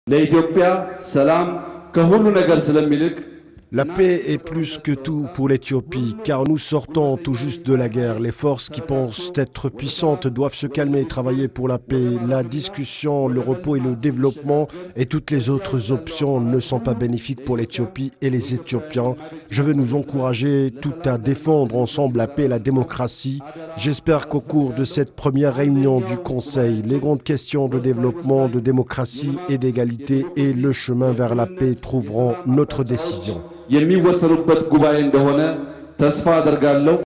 La paix est plus que tout pour l'Éthiopie, car nous sortons tout juste de la guerre. Les forces qui pensent être puissantes doivent se calmer et travailler pour la paix. La discussion, le repos et le développement et toutes les autres options ne sont pas bénéfiques pour l'Éthiopie et les Éthiopiens. Je veux nous encourager tout à défendre ensemble la paix et la démocratie. J'espère qu'au cours de cette première réunion du Conseil, les grandes questions de développement, de démocratie et d'égalité et le chemin vers la paix trouveront notre décision.